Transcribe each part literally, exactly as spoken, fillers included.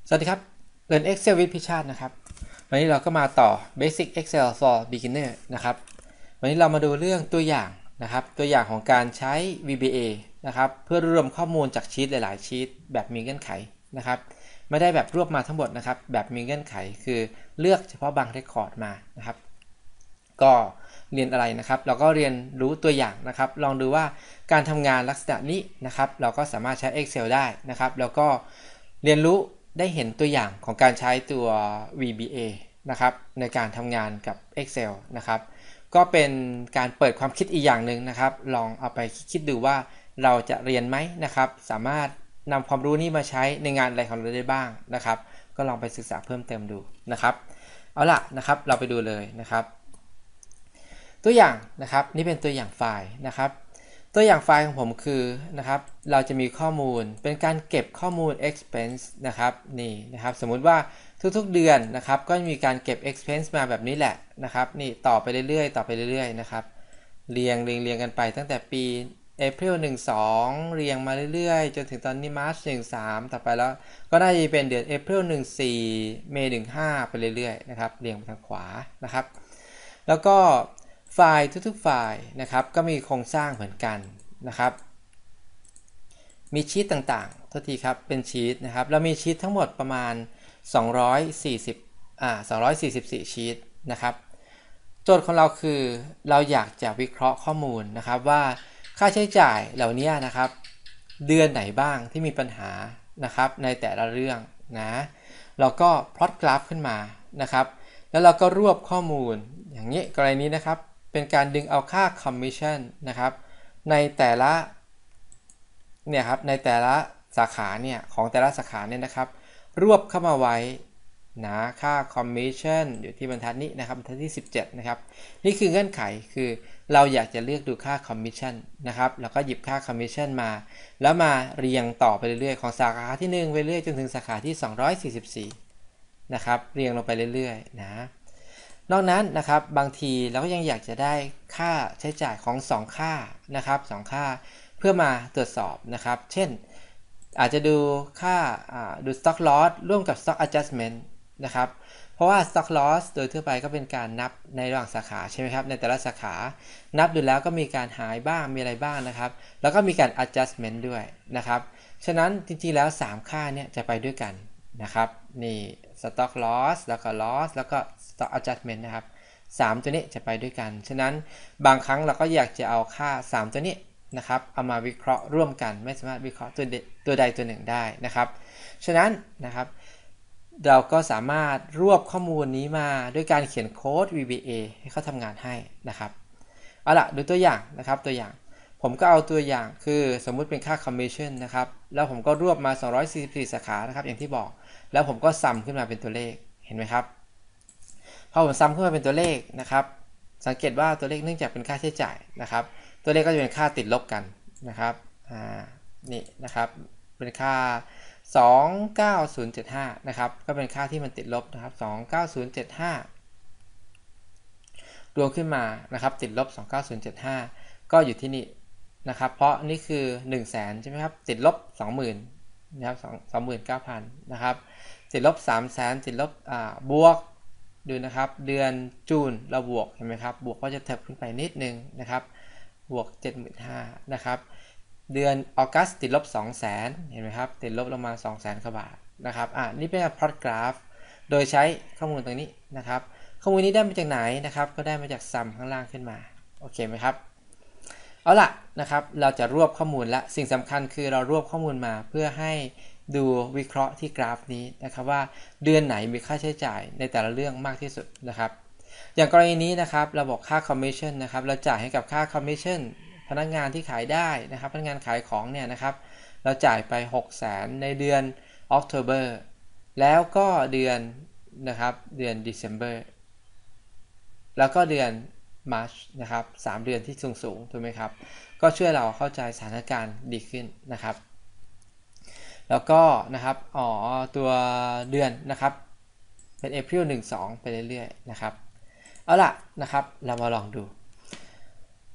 สวัสดีครับเรียน Excel with พิชาตินะครับวันนี้เราก็มาต่อ Basic Excel for Beginner นะครับวันนี้เรามาดูเรื่องตัวอย่างนะครับตัวอย่างของการใช้ วี บี เอ นะครับเพื่อรวมข้อมูลจากชีตหลายๆชีตแบบมีเงื่อนไขนะครับไม่ได้แบบรวบมาทั้งหมดนะครับแบบมีเงื่อนไขคือเลือกเฉพาะบางเรคคอร์ดมานะครับก็เรียนอะไรนะครับเราก็เรียนรู้ตัวอย่างนะครับลองดูว่าการทำงานลักษณะนี้นะครับเราก็สามารถใช้ Excel ได้นะครับแล้วก็เรียนรู้ได้เห็นตัวอย่างของการใช้ตัว วี บี เอ นะครับในการทำงานกับ Excel นะครับก็เป็นการเปิดความคิดอีกอย่างหนึ่งนะครับลองเอาไปคิดดูว่าเราจะเรียนไหมนะครับสามารถนำความรู้นี้มาใช้ในงานอะไรของเราได้บ้างนะครับก็ลองไปศึกษาเพิ่มเติมดูนะครับเอาล่ะนะครับเราไปดูเลยนะครับตัวอย่างนะครับนี่เป็นตัวอย่างไฟล์นะครับตัวอย่างไฟล์ของผมคือนะครับเราจะมีข้อมูลเป็นการเก็บข้อมูล expense นะครับนี่นะครับสมมุติว่าทุกๆเดือนนะครับก็มีการเก็บ expense มาแบบนี้แหละนะครับนี่ต่อไปเรื่อยๆต่อไปเรื่อยๆนะครับเรียงเรียงเรียงกันไปตั้งแต่ปี April หนึ่ง สองเรียงมาเรื่อยๆจนถึงตอนนี้ March หนึ่ง สามต่อไปแล้วก็น่าจะเป็นเดือน April หนึ่ง สี่ May หนึ่ง ห้าไปเรื่อยๆนะครับเรียงไปทางขวานะครับแล้วก็ไฟล์ทุกๆไฟล์นะครับก็มีโครงสร้างเหมือนกันนะครับมีชีตต่างๆโทษทีครับเป็นชีตนะครับเรามีชีตทั้งหมดประมาณสองร้อยสี่สิบอ่าสองร้อยสี่สิบสี่ชีตนะครับโจทย์ของเราคือเราอยากจะวิเคราะห์ข้อมูลนะครับว่าค่าใช้จ่ายเหล่านี้นะครับเดือนไหนบ้างที่มีปัญหานะครับในแต่ละเรื่องนะเราก็พลอตกราฟขึ้นมานะครับแล้วเราก็รวบข้อมูลอย่างนี้กรณีนี้นะครับเป็นการดึงเอาค่าคอมมิชชั่นนะครับในแต่ละเนี่ยครับในแต่ละสาขาเนี่ยของแต่ละสาขาเนี่ยนะครับรวบเข้ามาไว้นะค่าคอมมิชชั่นอยู่ที่บรรทัดนี้นะครับบรรทัดที่สิบเจ็ดนะครับนี่คือเงื่อนไขคือเราอยากจะเลือกดูค่าคอมมิชชั่นนะครับแล้วก็หยิบค่าคอมมิชชั่นมาแล้วมาเรียงต่อไปเรื่อยๆของสาขาที่หนึ่งไปเรื่อยจนถึงสาขาที่สองร้อยสี่สิบสี่นะครับเรียงลงไปเรื่อยๆนะนอกนั้นนะครับบางทีเราก็ยังอยากจะได้ค่าใช้จ่ายของสองค่านะครับสองค่าเพื่อมาตรวจสอบนะครับเช่นอาจจะดูค่าดู stock loss ร่วมกับ stock adjustment นะครับเพราะว่า stock loss โดยทั่วไปก็เป็นการนับในระหว่างสาขาใช่ไหมครับในแต่ละสาขานับดูแล้วก็มีการหายบ้างมีอะไรบ้างนะครับแล้วก็มีการ adjustment ด้วยนะครับฉะนั้นจริงๆแล้วสามค่าเนี่ยจะไปด้วยกันนะครับนี่ stock loss แล้วก็ loss แล้วก็ stock adjustment นะครับสามตัวนี้จะไปด้วยกันฉะนั้นบางครั้งเราก็อยากจะเอาค่าสามตัวนี้นะครับเอามาวิเคราะห์ร่วมกันไม่สามารถวิเคราะห์ตัวตัวใดตัวหนึ่งได้นะครับฉะนั้นนะครับเราก็สามารถรวบข้อมูลนี้มาด้วยการเขียนโค้ด วี บี เอ ให้เขาทำงานให้นะครับเอาล่ะดูตัวอย่างนะครับตัวอย่างผมก็เอาตัวอย่างคือสมมุติเป็นค่า commission นะครับแล้วผมก็รวบมาสองร้อยสี่สิบสี่สาขานะครับอย่างที่บอกแล้วผมก็ซัมขึ้นมาเป็นตัวเลขเห็นไหมครับพอผมซัมขึ้นมาเป็นตัวเลขนะครับสังเกตว่าตัวเลขเนื่องจากเป็นค่าใช้จ่ายนะครับตัวเลขก็จะเป็นค่าติดลบกันนะครับอ่านี่นะครับเป็นค่าสอง เก้า ศูนย์ เจ็ด ห้านะครับก็เป็นค่าที่มันติดลบนะครับสอง เก้า ศูนย์ เจ็ด ห้ารวมขึ้นมานะครับติดลบสอง เก้า ศูนย์ เจ็ด ห้าก็อยู่ที่นี่นะครับเพราะนี่คือ หนึ่งแสน ใช่ไหมครับติดลบ สองหมื่น นะครับ สองหมื่นเก้าพัน นะครับติดลบ สามแสน ติดลบอ่าบวกดูนะครับเดือนจูนเราบวกเห็นไหมครับบวกก็จะเถิบขึ้นไปนิดนึงนะครับบวก เจ็ดหมื่นห้าพัน นะครับเดือนออกัสติดลบ สองแสน เห็นไหมครับติดลบลงมา สองแสนกว่าบาทนะครับอ่ะนี่เป็นพลอตกราฟโดยใช้ข้อมูลตรงนี้นะครับข้อมูลนี้ได้มาจากไหนนะครับก็ได้มาจากซัมข้างล่างขึ้นมาโอเคไหมครับเอาล่ะนะครับเราจะรวบข้อมูลและสิ่งสำคัญคือเรารวบข้อมูลมาเพื่อให้ดูวิเคราะห์ที่กราฟนี้นะครับว่าเดือนไหนมีค่าใช้จ่ายในแต่ละเรื่องมากที่สุดนะครับอย่างกรณีนี้นะครับเราบอกค่าคอมมิชชั่นนะครับเราจ่ายให้กับค่าคอมมิชชั่นพนักงานที่ขายได้นะครับพนักงานขายของเนี่ยนะครับเราจ่ายไป หกแสน ในเดือน October แล้วก็เดือนนะครับเดือน December แล้วก็เดือน March นะครับสามเดือนที่สูงสูงถูกไหมครับก็ช่วยเราเข้าใจสถานการณ์ดีขึ้นนะครับแล้วก็นะครับอ๋อตัวเดือนนะครับเป็น April หนึ่ง สองไปเรื่อยๆนะครับเอาล่ะนะครับเรามาลองดู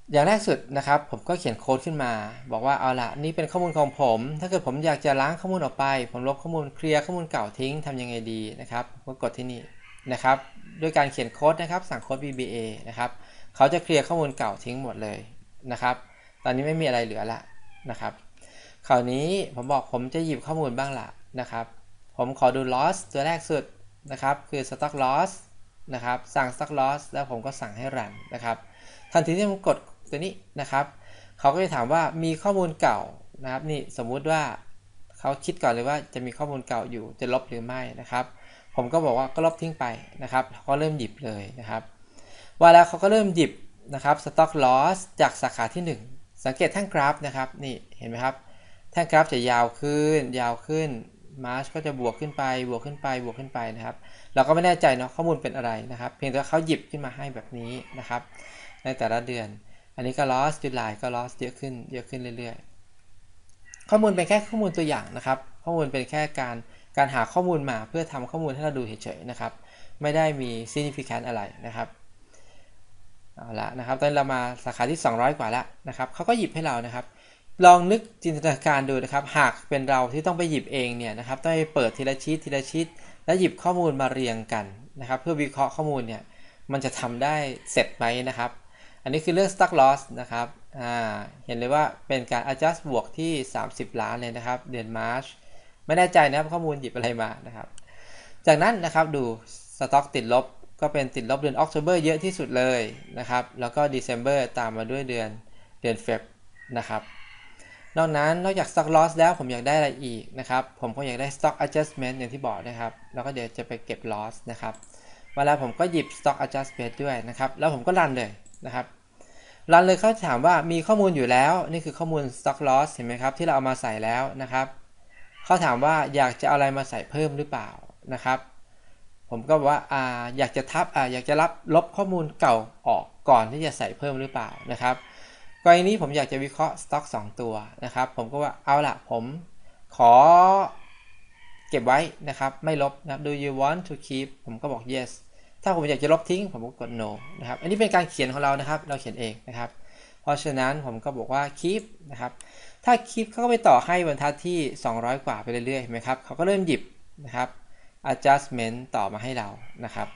อย่างแรกสุดนะครับผมก็เขียนโค้ดขึ้นมาบอกว่าเอาละนี่เป็นข้อมูลของผมถ้าเกิดผมอยากจะล้างข้อมูลออกไปผมลบข้อมูลเคลียร์ข้อมูลเก่าทิ้งทำยังไงดีนะครับก็กดที่นี่นะครับด้วยการเขียนโค้ดนะครับสั่งโค้ด วี บี เอ นะครับเขาจะเคลียร์ข้อมูลเก่าทิ้งหมดเลยนะครับตอนนี้ไม่มีอะไรเหลือละนะครับคราวนี้ผมบอกผมจะหยิบข้อมูลบ้างละนะครับผมขอดู loss ตัวแรกสุดนะครับคือ stock loss นะครับสั่ง stock loss แล้วผมก็สั่งให้ run นะครับทันทีที่ผมกดตัวนี้นะครับเขาก็จะถามว่ามีข้อมูลเก่านะครับนี่สมมุติว่าเขาคิดก่อนเลยว่าจะมีข้อมูลเก่าอยู่จะลบหรือไม่นะครับผมก็บอกว่าก็ลบทิ้งไปนะครับเขาเริ่มหยิบเลยนะครับว่าแล้วเขาก็เริ่มหยิบนะครับ stock loss จากสาขาที่หนึ่งสังเกตแท่งกราฟนะครับนี่เห็นไหมครับแท่งกราฟจะยาวขึ้นยาวขึ้นมาร์ชก็จะบวกขึ้นไปบวกขึ้นไปบวกขึ้นไปนะครับเราก็ไม่แน่ใจเนาะข้อมูลเป็นอะไรนะครับเพียงแต่เขาหยิบขึ้นมาให้แบบนี้นะครับในแต่ละเดือนอันนี้ก็ loss จุดหลายก็ loss เยอะขึ้นเยอะขึ้นเรื่อยๆข้อมูลเป็นแค่ข้อมูลตัวอย่างนะครับข้อมูลเป็นแค่การการหาข้อมูลมาเพื่อทำข้อมูลให้เราดูเฉยๆนะครับไม่ได้มี significant อะไรนะครับเอาละนะครับตอนนี้เรามาสาขาที่สองร้อยกว่าแล้วนะครับเขาก็หยิบให้เรานะครับลองนึกจินตนาการดูนะครับหากเป็นเราที่ต้องไปหยิบเองเนี่ยนะครับต้องไปเปิดทีละชิ้นทีละชิ้นแล้วหยิบข้อมูลมาเรียงกันนะครับเพื่อวิเคราะห์ข้อมูลเนี่ยมันจะทำได้เสร็จไหมนะครับอันนี้คือเรื่อง stock loss นะครับอ่าเห็นเลยว่าเป็นการ adjust บวกที่สามสิบล้านเลยนะครับเดือน March ไม่แน่ใจนะครับข้อมูลหยิบอะไรมานะครับจากนั้นนะครับดู stock ติดลบก็เป็นติดลบเดือน October เยอะที่สุดเลยนะครับแล้วก็ December ตามมาด้วยเดือนเดือน Feb นะครับนอกนั้นนอกจาก stock loss แล้วผมอยากได้อะไรอีกนะครับผมก็อยากได้ stock adjustment อย่างที่บอกนะครับแล้วก็เดี๋ยวจะไปเก็บ loss นะครับเวลาผมก็หยิบ stock adjustment ด้วยนะครับแล้วผมก็รันเลยนะครับรันเลยเขาถามว่ามีข้อมูลอยู่แล้วนี่คือข้อมูล stock loss เห็นไหมครับที่เราเอามาใส่แล้วนะครับเขาถามว่าอยากจะเอาอะไรมาใส่เพิ่มหรือเปล่านะครับผมก็บอกว่าอ่าอยากจะทับอ่าอยากจะรับลบข้อมูลเก่าออกก่อนที่จะใส่เพิ่มหรือเปล่านะครับกรณีนี้ผมอยากจะวิเคราะห์สต็อกสองตัวนะครับผมก็ว่าเอาล่ะผมขอเก็บไว้นะครับไม่ลบนะครับ do you want to keep ผมก็บอก yes ถ้าผมอยากจะลบทิ้งผมก็กด no นะครับอันนี้เป็นการเขียนของเรานะครับเราเขียนเองนะครับเพราะฉะนั้นผมก็บอกว่า keep นะครับถ้า keep เขาก็ไปต่อให้บรรทัดที่สองร้อยกว่าไปเรื่อยๆเห็นไหมครับเขาก็เริ่มหยิบนะครับ adjustment ต่อมาให้เรานะครับ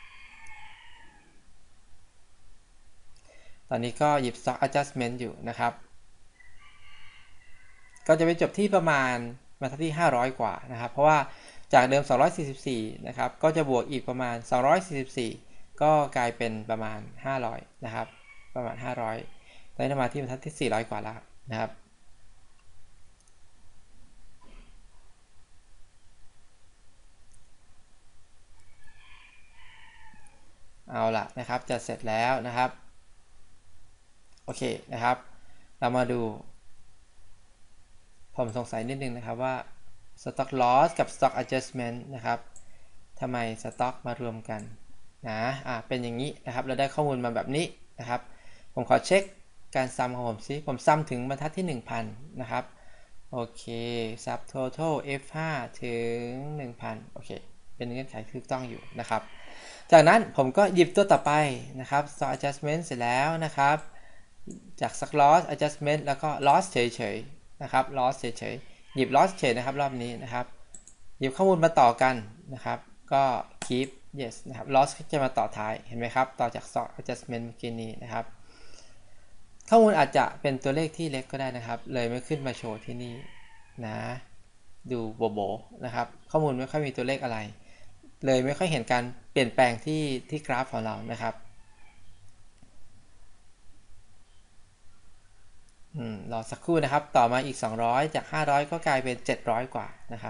ตอนนี้ก็หยิบ stock adjustment อยู่นะครับก็จะไปจบที่ประมาณบรรทัดที่ห้าร้อยกว่านะครับเพราะว่าจากเดิมสองร้อยสี่สิบสี่นะครับก็จะบวกอีกประมาณสองร้อยสี่สิบสี่ก็กลายเป็นประมาณห้าร้อยนะครับประมาณห้าร้อยตอนนี้มาที่บรรทัดที่สี่ร้อยกว่าแล้วนะครับเอาละนะครับจะเสร็จแล้วนะครับโอเคนะครับเรามาดูผมสงสัยนิดนึงนะครับว่า stock loss กับ stock adjustment นะครับทำไม stock มารวมกันนะอ่าเป็นอย่างนี้นะครับเราได้ข้อมูลมาแบบนี้นะครับผมขอเช็คการซัมของผมซิผมซัมถึงบรรทัดที่ หนึ่งพัน นะครับโอเค sub total เอฟ ห้า ถึง หนึ่งพัน โอเคเป็นเงื่อนไขถูกต้องอยู่นะครับจากนั้นผมก็หยิบตัวต่อไปนะครับ stock adjustment เสร็จแล้วนะครับจาก stock loss adjustment แล้วก็ loss เฉยๆนะครับ loss เฉยๆหยิบ loss เฉยนะครับรอบนี้นะครับหยิบข้อมูลมาต่อกันนะครับก็ keep yes นะครับ loss จะมาต่อท้ายเห็นไหมครับต่อจาก stock adjustment เมื่อกี้นี้นะครับข้อมูลอาจจะเป็นตัวเลขที่เล็กก็ได้นะครับเลยไม่ขึ้นมาโชว์ที่นี่นะดูโบโบนะครับข้อมูลไม่ค่อยมีตัวเลขอะไรเลยไม่ค่อยเห็นการเปลี่ยนแปลงที่ที่กราฟของเรานะครับอืมรอสักครู่นะครับต่อมาอีกสองร้อยจากห้าร้อยก็กลายเป็นเจ็ดร้อยกว่านะครับ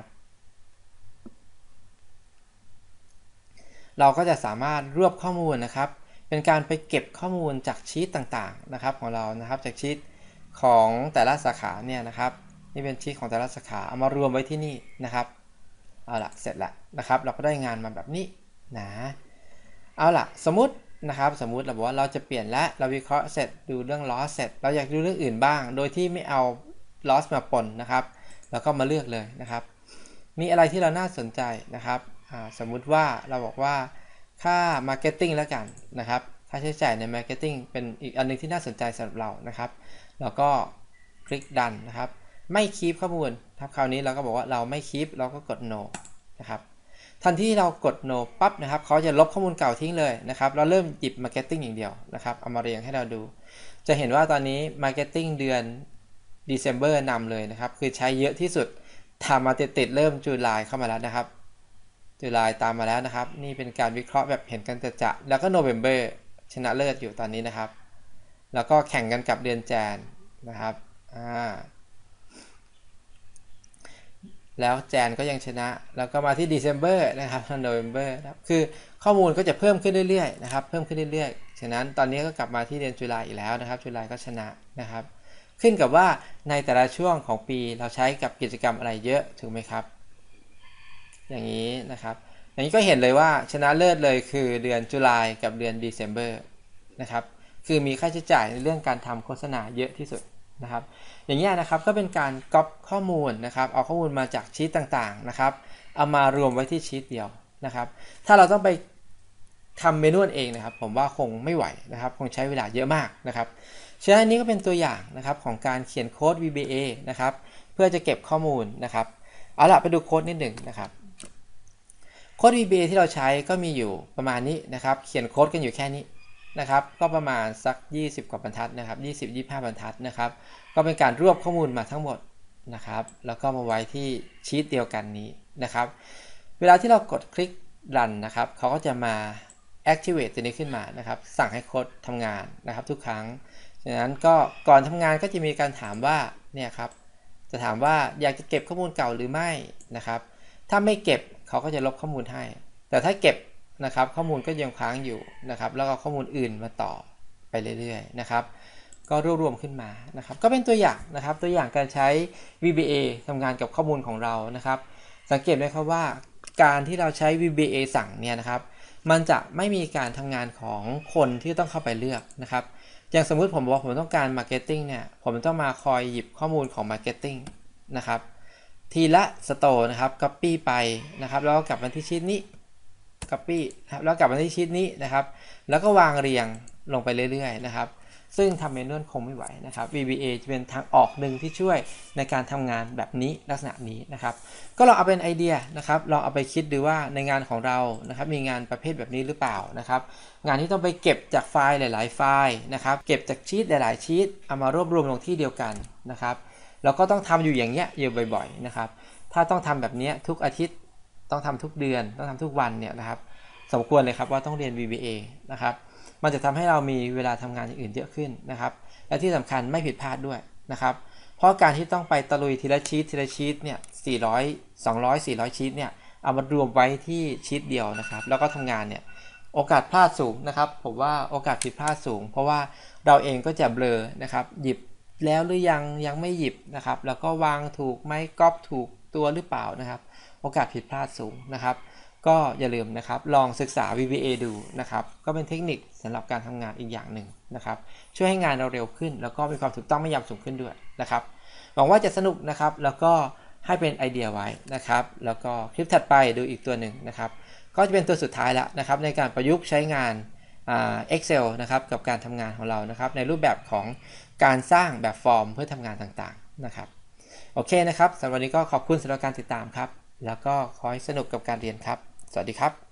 เราก็จะสามารถรวบข้อมูลนะครับเป็นการไปเก็บข้อมูลจากชีตต่างๆนะครับของเรานะครับจากชีตของแต่ละสาขาเนี่ยนะครับนี่เป็นชีตของแต่ละสาขาเอามารวมไว้ที่นี่นะครับเอาละเสร็จแล้วนะครับเราก็ได้งานมาแบบนี้นะเอาละสมมุตินะครับสมมุติเราบอกว่าเราจะเปลี่ยนและเราวิเคราะห์เสร็จดูเรื่อง loss เสร็จเราอยากดูเรื่องอื่นบ้างโดยที่ไม่เอา loss มาปนนะครับแล้วก็มาเลือกเลยนะครับมีอะไรที่เราน่าสนใจนะครับสมมุติว่าเราบอกว่าค่า marketing แล้วกันนะครับค่าใช้จ่ายใน Marketing เป็นอีกอันนึงที่น่าสนใจสำหรับเรานะครับแล้วก็คลิกดันนะครับไม่คีปข้อมูลครับคราวนี้เราก็บอกว่าเราไม่คีปเราก็กด no นะครับทันที่เรากด no ปั๊บนะครับเขาจะลบข้อมูลเก่าทิ้งเลยนะครับเราเริ่มหยิบ Marketing อย่างเดียวนะครับเอามาเรียงให้เราดูจะเห็นว่าตอนนี้ Marketing เดือน December นำเลยนะครับคือใช้เยอะที่สุดทำมาติดๆเริ่มจุลายเข้ามาแล้วนะครับจุลายตามมาแล้วนะครับนี่เป็นการวิเคราะห์แบบเห็นกันจะๆแล้วก็ November ชนะเลิศอยู่ตอนนี้นะครับแล้วก็แข่งกันกับเดือนแจนนะครับอ่าแล้วแจนก็ยังชนะแล้วก็มาที่ December นะครับ November นะครับคือข้อมูลก็จะเพิ่มขึ้นเรื่อยๆนะครับเพิ่มขึ้นเรื่อยๆฉะนั้นตอนนี้ก็กลับมาที่เดือนตุลาอีกแล้วนะครับตุลาก็ชนะนะครับขึ้นกับว่าในแต่ละช่วงของปีเราใช้กับกิจกรรมอะไรเยอะถูกไหมครับอย่างนี้นะครับอย่างนี้ก็เห็นเลยว่าชนะเลิศเลยคือเดือนตุลากับเดือน December นะครับคือมีค่าใช้จ่ายในเรื่องการทำโฆษณาเยอะที่สุดนะครับอย่างนี้นะครับก็เป็นการก๊อปข้อมูลนะครับเอาข้อมูลมาจากชีตต่างๆนะครับเอามารวมไว้ที่ชีตเดียวนะครับถ้าเราต้องไปทำเมนูเองนะครับผมว่าคงไม่ไหวนะครับคงใช้เวลาเยอะมากนะครับฉะนั้นนี้ก็เป็นตัวอย่างนะครับของการเขียนโค้ด วี บี เอ นะครับเพื่อจะเก็บข้อมูลนะครับเอาล่ะไปดูโค้ดนิดหนึ่งนะครับโค้ด วี บี เอ ที่เราใช้ก็มีอยู่ประมาณนี้นะครับเขียนโค้ดกันอยู่แค่นี้นะครับก็ประมาณสักยี่สิบกว่าบรรทัดนะครับยี่สิบ ยี่สิบห้าบรรทัดนะครับก็เป็นการรวบข้อมูลมาทั้งหมดนะครับแล้วก็มาไว้ที่ชีตเดียวกันนี้นะครับเวลาที่เรากดคลิก run นะครับเขาก็จะมา activate ตัวนี้ขึ้นมานะครับสั่งให้โค้ดทำงานนะครับทุกครั้งฉะนั้นก็ก่อนทำงานก็จะมีการถามว่าเนี่ยครับจะถามว่าอยากจะเก็บข้อมูลเก่าหรือไม่นะครับถ้าไม่เก็บเขาก็จะลบข้อมูลให้แต่ถ้าเก็บนะครับข้อมูลก็ยังค้างอยู่นะครับแล้วก็ข้อมูลอื่นมาต่อไปเรื่อยๆนะครับก็รวบรวมขึ้นมานะครับก็เป็นตัวอย่างนะครับตัวอย่างการใช้ วี บี เอ ทำงานกับข้อมูลของเรานะครับสังเกตไหมครับว่าการที่เราใช้ วี บี เอ สั่งเนี่ยนะครับมันจะไม่มีการทำงานของคนที่ต้องเข้าไปเลือกนะครับอย่างสมมุติผมบอกผมต้องการ Marketing เนี่ยผมต้องมาคอยหยิบข้อมูลของ Marketing นะครับทีละสโตร์นะครับ Copy ไปนะครับแล้วก็กลับมาที่ชีตนี้ Copy ครับแล้วกลับมาที่ชีตนี้นะครับแล้วก็วางเรียงลงไปเรื่อยๆนะครับซึ่งทำเมนูคงไม่ไหวนะครับ วี บี เอ จะเป็นทางออกหนึ่งที่ช่วยในการทำงานแบบนี้ลักษณะนี้นะครับก็ลองเอาเป็นไอเดียนะครับลองเอาไปคิดดูว่าในงานของเรานะครับมีงานประเภทแบบนี้หรือเปล่านะครับงานที่ต้องไปเก็บจากไฟล์หลายๆไฟล์นะครับเก็บจากชีตหลายๆชีตเอามารวบรวมลงที่เดียวกันนะครับเราก็ต้องทำอยู่อย่างเงี้ยอยู่บ่อยๆนะครับถ้าต้องทำแบบนี้ทุกอาทิตย์ต้องทำทุกเดือนต้องทำทุกวันเนี่ยนะครับสมควรเลยครับว่าต้องเรียน วี บี เอ นะครับมันจะทำให้เรามีเวลาทำงานอย่างอื่นเยอะขึ้นนะครับและที่สำคัญไม่ผิดพลาดด้วยนะครับเพราะการที่ต้องไปตะลุยทีละชีตทีละชีตเนี่ยสี่ร้อย สองร้อย สี่ร้อยชีตเนี่ยเอามารวมไว้ที่ชีตเดียวนะครับแล้วก็ทำงานเนี่ยโอกาสพลาดสูงนะครับผมว่าโอกาสผิดพลาดสูงเพราะว่าเราเองก็จะเบลอนะครับหยิบแล้วหรือยังยังไม่หยิบนะครับแล้วก็วางถูกไหมก๊อปถูกตัวหรือเปล่านะครับโอกาสผิดพลาดสูงนะครับก็อย่าลืมนะครับลองศึกษา วี บี เอ ดูนะครับก็เป็นเทคนิคสำหรับการทำงานอีกอย่างหนึ่งนะครับช่วยให้งานเราเร็วขึ้นแล้วก็มีความถูกต้องไม่ยำสูงขึ้นด้วยนะครับหวังว่าจะสนุกนะครับแล้วก็ให้เป็นไอเดียไว้นะครับแล้วก็คลิปถัดไปดูอีกตัวหนึ่งนะครับก็จะเป็นตัวสุดท้ายแล้วนะครับในการประยุกต์ใช้งานอ่า Excel นะครับกับการทำงานของเรานะครับในรูปแบบของการสร้างแบบฟอร์มเพื่อทำงานต่างๆนะครับโอเคนะครับสำหรับวันนี้ก็ขอบคุณสำหรับการติดตามครับแล้วก็ขอให้สนุกกับการเรียนครับสวัสดีครับ